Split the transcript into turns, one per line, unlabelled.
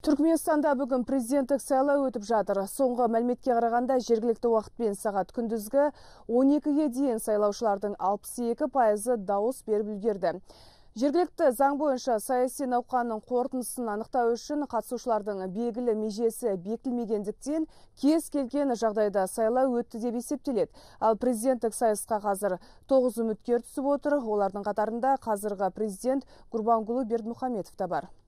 Түркменстанда бүгін президенттік сайлау өтіп жатыр. Соңғы мәліметке қарағанда жергілікті уақытпен сағат күндізгі 12-ге дейін сайлаушылардың 62% дауыс беріп үлгерді. Жергілікті заң бойынша саяси науқанның қорытындысын анықтау үшін қатысушылардың белгілі межесі бекітілмегендіктен кез келген жағдайда сайлау өтті деп есептеледі. Ал президенттік сайысқа қазір 9 үміткер түсіп отыр. Олардың қатарында қазіргі президент Гурбангулы Бердмухамедов та бар.